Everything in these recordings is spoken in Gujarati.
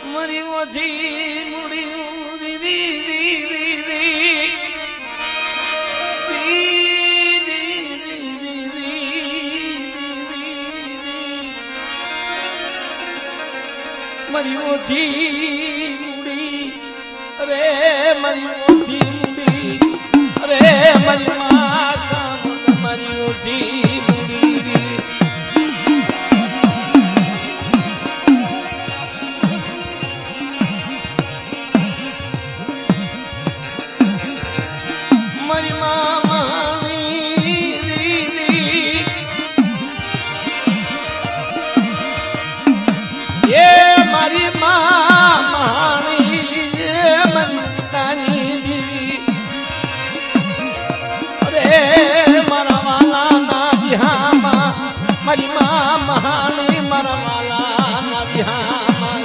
મરી ઓછી મુડી રી મરી ઓછી મુડી અરે મરી ઓછી મુડી અરે મરી માસા મરી ઓછી મુડી મરી મારી માણી મનતાની દીવી અરે મારા વાલા ના વિહામાં મારી માણી મારા વાલા ના વિહામાં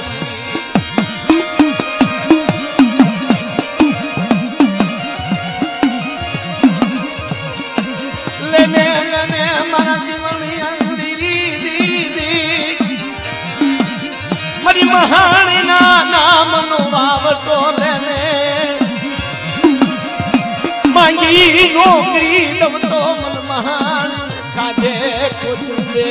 લેને લેને મારા જીવનની મરી મહાણી ના નામનો વાવટો લેને માંગી નોકરી દવતો મન મહાન કાજે કુદુબે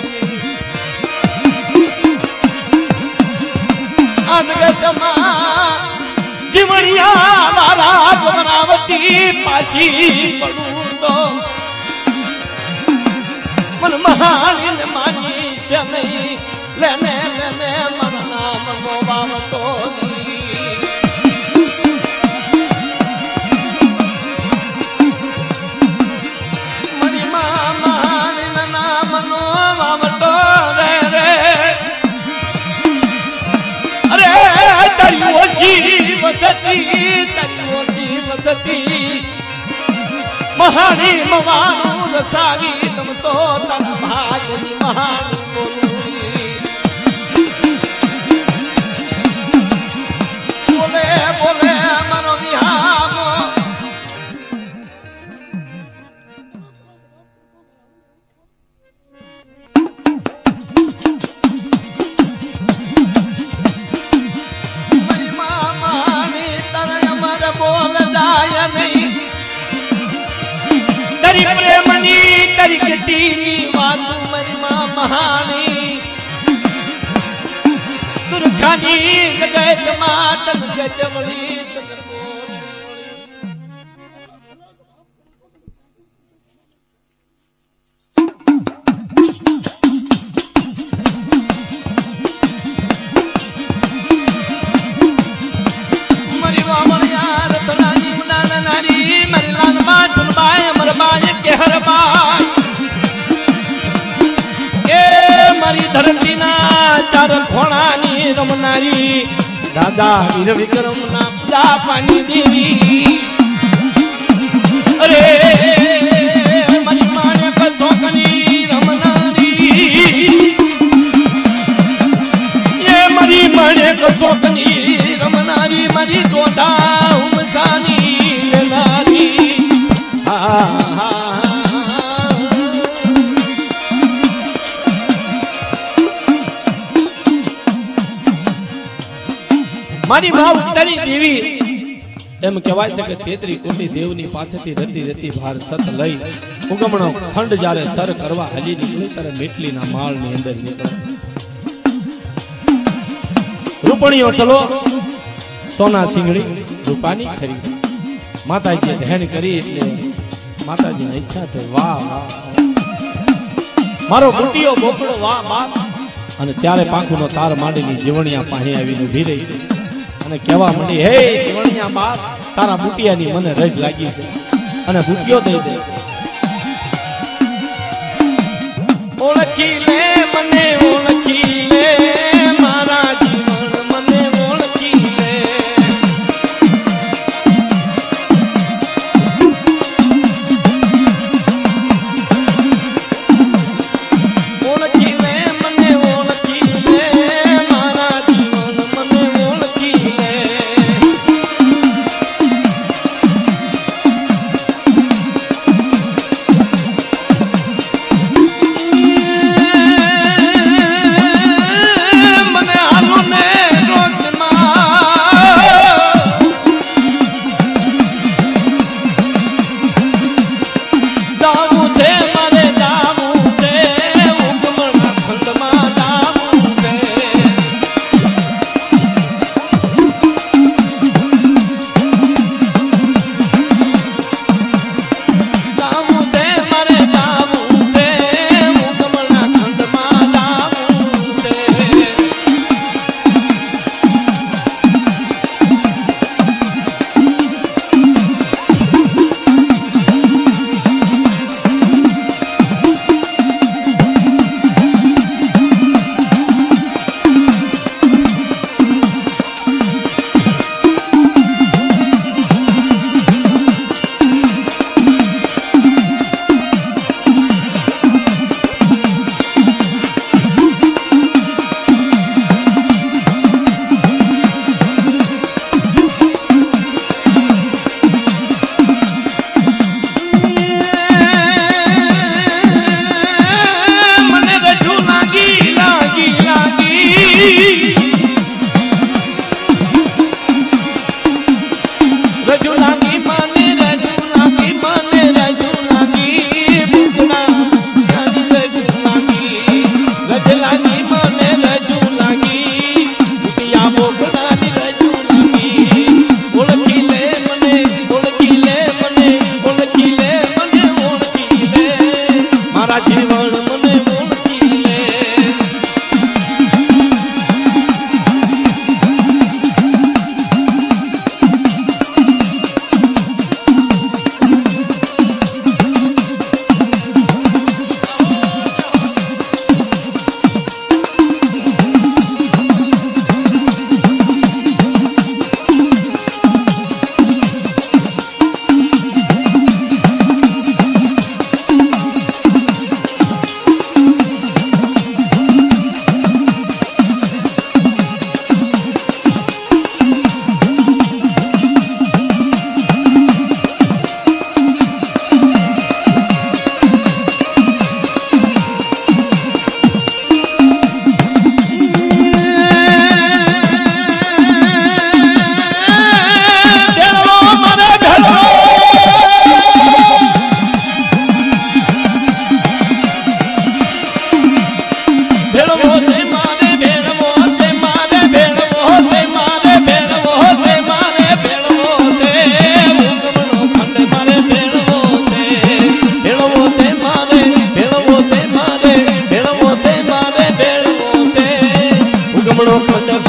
અનગતમાં જીવણિયા મારા ગમરાવતી પાછી પડું તો મન મહાણી ને માની છે નહીં લેને લેને મારા નામનો વાવટો મરી માણી નામનો વાવટો રે રે અરે તારી ઓછી વસતી મહાણી મવાનું રસાવી તમતો તારા ભાગની મહાણી બોલું બોલે મારો વિહામો મરી માણી તારે અમર બોલ જાય નહીં તારી પ્રેમની તારી કટીની વાત મરી મહાણી દુર્ગાની ગજત માતન ગજવળી મરી વામણિયા રતનાની ઉડાન નારી મરી લાલમાં ચુનબાય મરબાય કે હરબાય એ મારી ધરતીના ચાર ખોણાની રમનારી દાદા વીર વિક્રમ ના પૂજા પાણી દેવી અરે મારી માને કસોકની રમનારી એ મારી માને કસોકની રમનારી મારી દોધા ઉમસાની લેનારી મારી મા ઉત્તરી દેવી એમ કહેવાય છે કે 33 કોટી દેવની પાસેથી રતી રતી ભાર સત લઈ ઉગમણો ખંડ જ્યારે સર કરવા હલી નીકળી ત્યારે મેટલીના માળની અંદર નીકળે રૂપણીઓ ચલો સોના સિંગડી રૂપાની ખરી માતાજીએ ધ્યાન કરી એટલે માતાજીની ઈચ્છા છે વાહ વાહ મારો બુટીઓ બોકડો વાહ બાપ અને ત્યારે પાંખુનો તાર માંડીની જીવણિયા પાસે આવીને ઊભી રહી અને કહેવા માંડી હે જીવણિયા બાપ તારા બુટિયાની મને રજ લાગી છે અને બુટિયો દઈ દે ઓળખી લે મને ઓળખી લે મારા જીવન મને ઓળખી લે ઓળખી લે મને ઓળખી લે મારા જીવન મને ઓળખી લે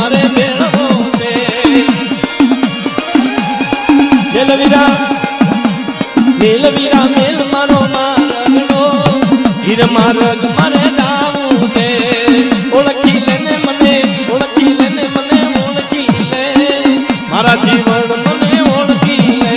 મારે મેળવો છે મેલવીરા મેલ મારો મારગડો હીર મારગ મારે દાવું છે ઓળખી લેને મને ઓળખી લેને મને ઓળખી લે મારા જીવન મને ઓળખી લે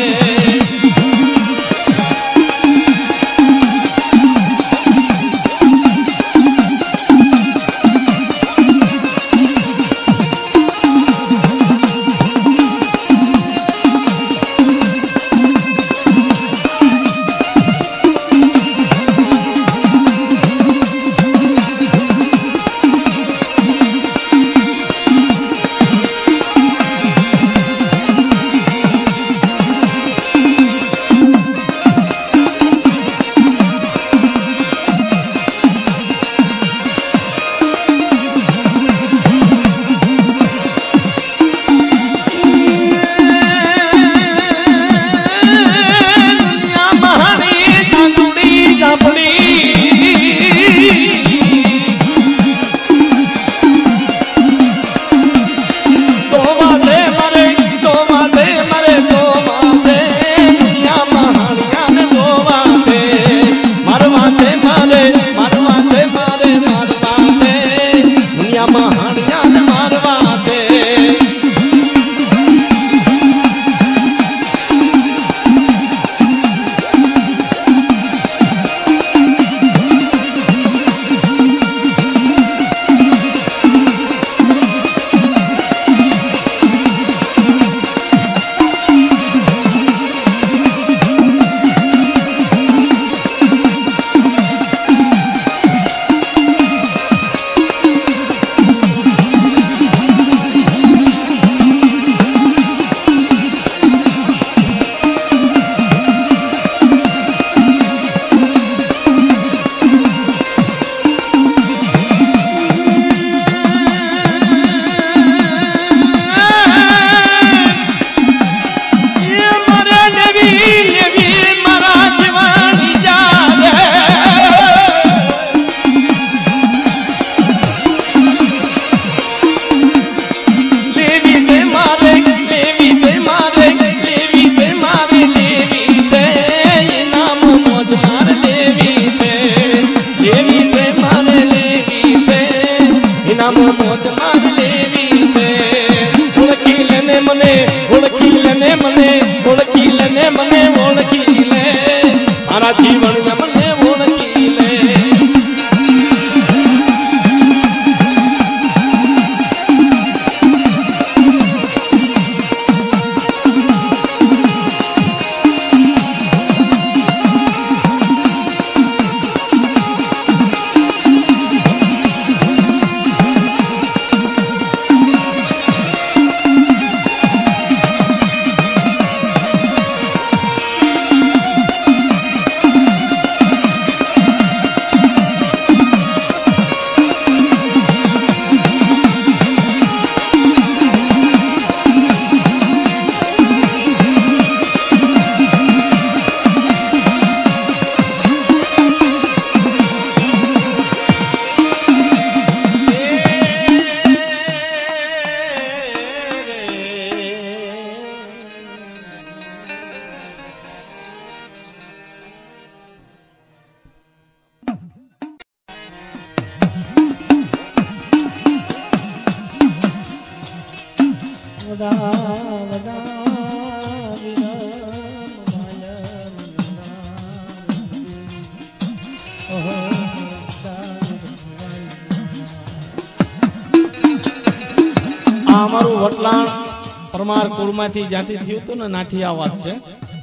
વટલાણ પરમાર કુળમાંથી જ્યાંથી થયું હતું ને નાથી આ વાત છે.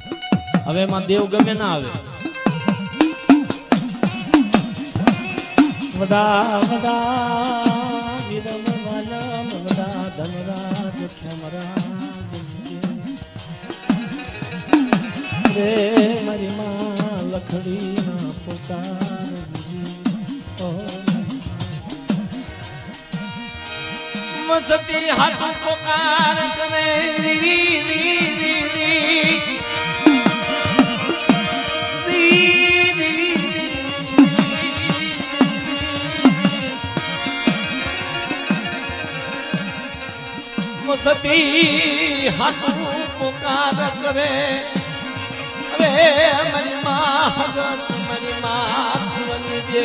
હવે એમાં દેવ ગમે ના આવે. વડા વડા વિરમ વાલમ વડા ધનરાજ ક્ષમરા રે મારી માં લખડી ના પોકાર સતી હાથ પોકાર કરે सती हाथू पुकार करे अरे मरी माँ हजरत मरी माँ वंदे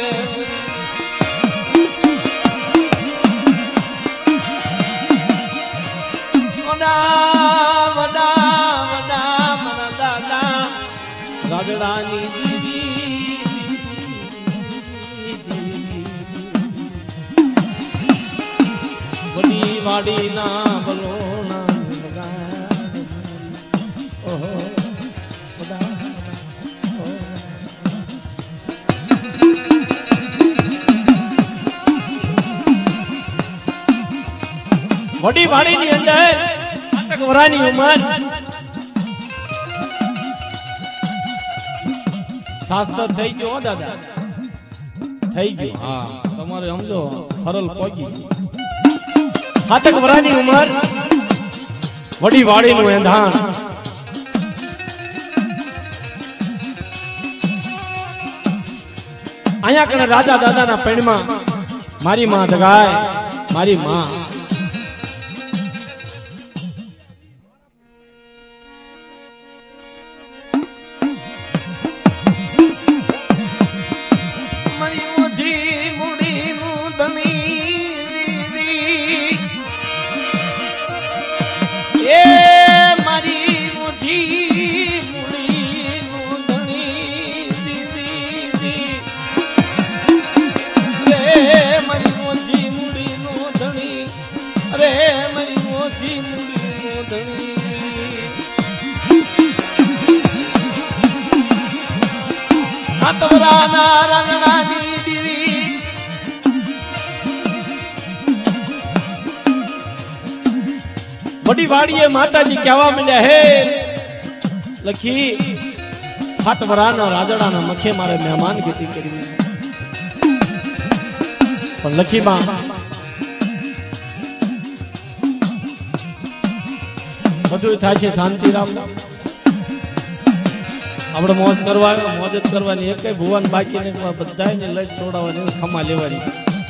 वडा वडा वडा मरा दादा राजरानी दीदी बड़ी वाड़ी ना बोलो ना ओहो बड़ी वाड़ी ની અંદર આટક વરાની ઉંમર શાસ્ત્ર થઈ ગયો દાદા થઈ ગયો હા તમારે સમજો ફરલ પહોંચી આટક વરાની ઉંમર વડી વાડીનું એંધાણ અહીંયા કને રાજા દાદાના પૈણમાં મારી માં જગાય મારી માં बड़ी वाड़िए माता जी कहवा मिल्या हे लखी फाटवराना राजड़ाना मखे मारे मेहमान गति करी पण लखी मां બધું થાય છે શાંતિ રામ આપણે મોજ કરવાની મોજ જ કરવાની એક ભુવન બાકી ને બધાને લઈ છોડાવવાની ખમા લેવાની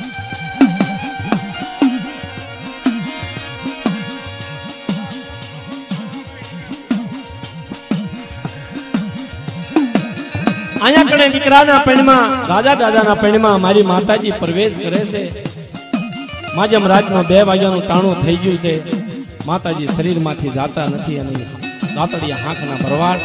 અહીંયા કણે દીકરાના પૈણમાં રાજા દાદાના પૈણમાં મારી માતાજી પ્રવેશ કરે છે માજમ રાજમાં 2 વાગ્યાનું ટાણું થઈ ગયું છે માતાજી શરીરમાંથી જાતા નથી અને દાતડિયા હાંકના ભરવાડ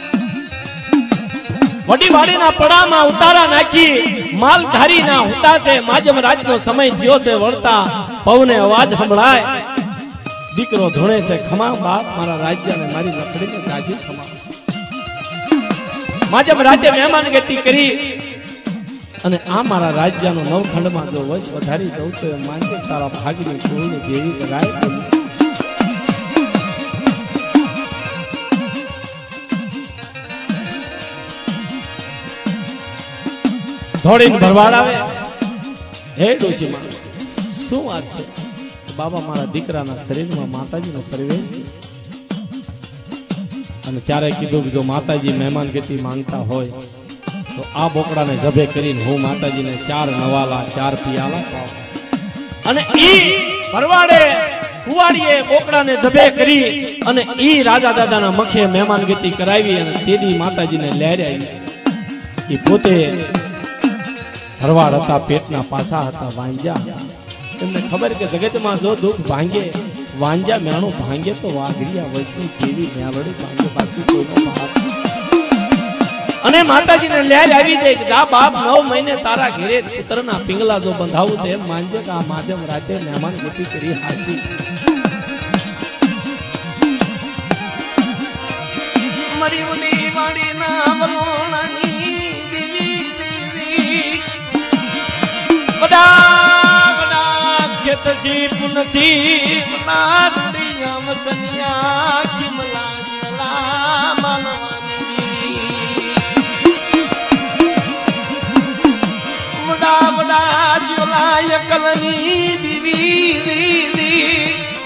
વડી વાડીના પડામાં ઉતારા નાખી માલધારીના હુતા છે માજમ રાજનો સમય થયો છે વળતા પવને અવાજ સંભળાય દીકરો ધોણે છે ખમા બાપ મારા રાજ્યને મારી લખડીને કાજી ખમા માજમ રાજ્ય મહેમાન ગતિ કરી અને આ મારા રાજ્યનો નવખંડમાં જો વશ વધારી દઉં તો માનજે તારા ભાગની કુળની દેવી લગાય ધોડીને ભરવાડ આવે હે ડોશીમાં શું વાત છે બાબા મારા દીકરાના શરીરમાં માતાજીનો પ્રવેશ અને ત્યારે કીધું કે જો માતાજી મહેમાન ગતિ માંગતા હોય તો આ બોકડાને જભે કરીને હું માતાજીને 4 નવાલા 4 પિયાલા અને ઈ ભરવાડે કુવાડીએ બોકડાને જભે કરી અને ઈ રાજા દાદાના મખે મહેમાન ગતિ કરાવી અને તેદી માતાજીને લહેરાવી ઈ પોતે ભરવાડ હતા પેટના પાસા હતા વાંજા તેમને ખબર કે જગતમાં જો દુઃખ ભાંગે વાંજા મેણું ભાંગે તો વાઘડિયા વૈષ્ણુ દેવી ન્યાવડી ભાંગે બાકી કોઈનો ભાગ અને માતાજીને લહેર આવી જાય કે આ બાપ 9 મહિને તારા ઘરે પુત્રના પિંગલા જો બંધાવું તો એમ માનજે કે આ માધ્યમ રાતે મહેમાન ગતિ કરી હાસી મરી ઉની વાડી ના વલોણાની દેવી દેવી બડા બડા ખેત છી પુન છી ના દુનિયા મસનિયા કિમલા કિમલા માલવાની બડા બડા જીવલા યકલની દીવી દીવી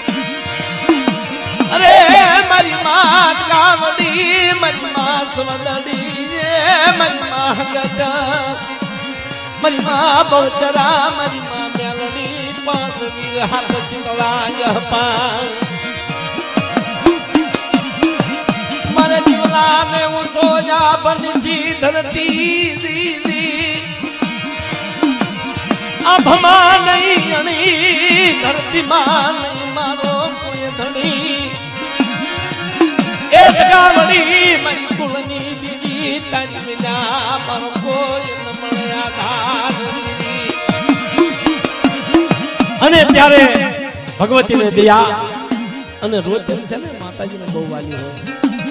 અરે મારી માં કાવડી મારી માં સવદડી મારી માં ગદા મારી માં બહુચરા મારી માં મેલડી પાસ વીર હાથ સિંગલા જપા બનશી ધરતી દીદી આભમાં નહીં અણી ધરતીમાં નહીં મારો કોઈ ધણી એ જગાવડી મંકુલની દીદી તારી વિના મારો કોઈ ન મળે આધાર અને ત્યારે ભગવતીને દયા અને રોજ છે ને માતાજીને બહુ વાલી હોય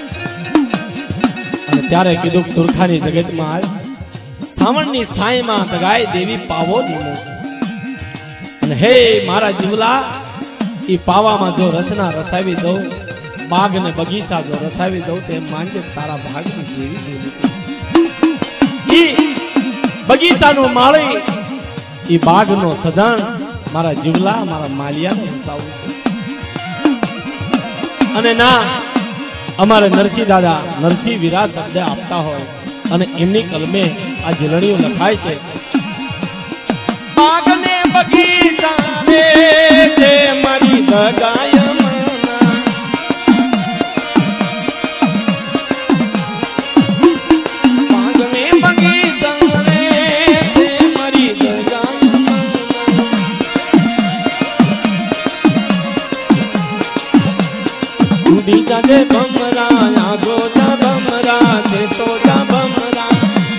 અને ત્યારે કીધું તુરખાની જગતમાં સાવણની સાયમાં તગાય દેવી પાવો લીલો અને હે મારા જીવલા ઈ પાવામાં જો રસના રસાવી દઉં બાગ ને બગીચા જો રસાવી દઉં તો એમ માનજે તારા ભાગની દેવી દેવી ઈ બગીચાનું માળી ઈ બાગનો સદાણ મારા જીવલા મારા માલિયાને વસાવું છે અને ના અમારે નરસિંહ દાદા નરસિંહ વીરા શબ્દ આપતા હોય અને એમની કલમે આ ઝીલણીઓ લખાય છે બાગને બગીચાને તે મારી દગાય મના બાગને બગીચાને તે મારી દગાય મના ઉડી જાજે ભમરા આગો જા ભમરા તે તો જા ભમરા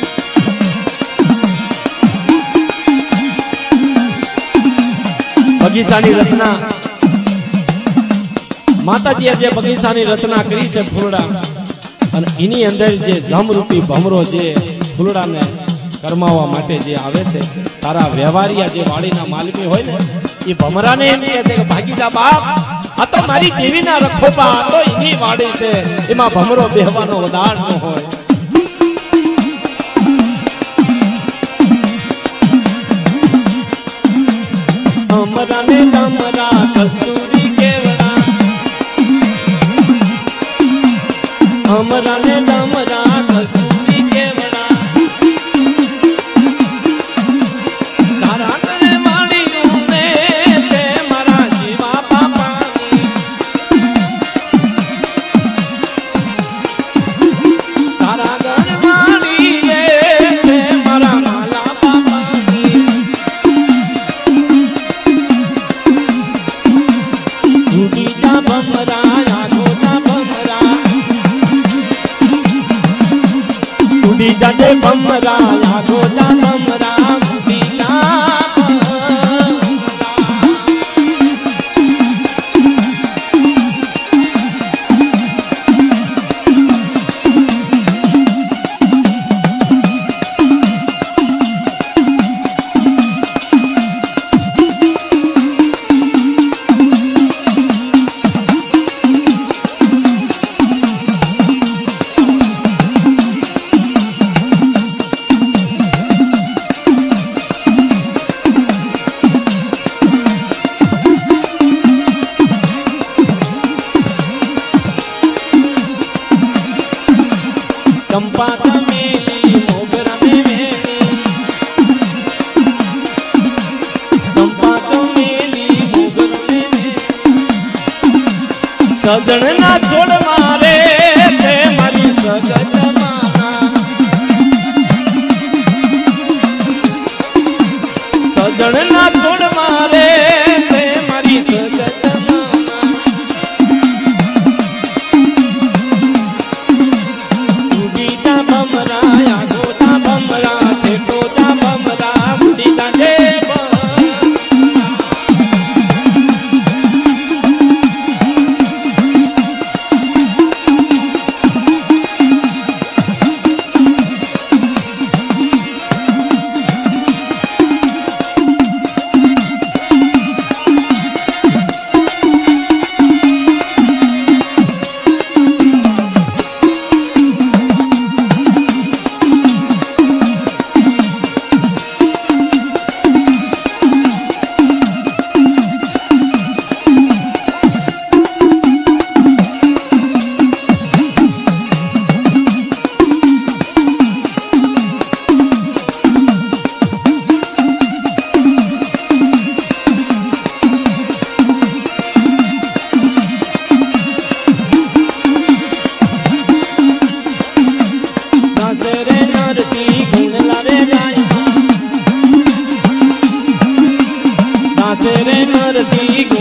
બગીચાની રચના માતાજીએ જે બગીચાની રચના કરી છે ફૂલડા અને એની અંદર જે જમરૂપી ભમરો જે ફૂલડાને કરમાવા માટે જે આવે છે તારા વ્યવહારિયા જે વાડીના માલિકી હોય ને એ ભમરાને એમ કહે છે કે ભાગીજા બાપ આ તો મારી દેવીના રખોપા આ તો એની વાડી છે એમાં ભમરો બેહવાનો વધાર ન હોય અમરાને ડમરા કસ્તુરી કેવડા અમરાને ડમરા કસ્તુરી કેવડા તારા કરે માણીયું ને તે મારા જીવા પાપાની તારા ઘર માણી રે તે મારા માલા પાપાની ઉડી જા ભમરા આગો જા ભમરા ઉડી જાજે ભમરા આગો જા ભમરા ઉડી જા ચંપા ચમેલી મોગરા ને વેણી ચંપા ચમેલી મોગરા ને વેણી સજણના છોડ મારે તે મારી સગત માના સજણના છોડ મારે તે મારી સગત પાસે રે નરસિંહ